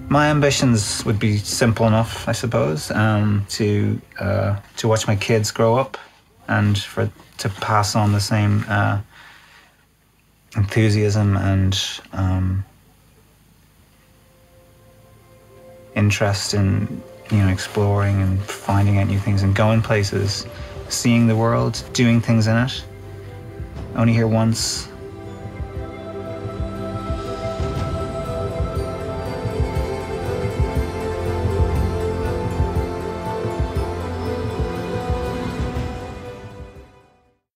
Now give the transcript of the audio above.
My ambitions would be simple enough, I suppose, to watch my kids grow up and to pass on the same enthusiasm and interest in exploring and finding out new things and going places, seeing the world, doing things in it. Only here once,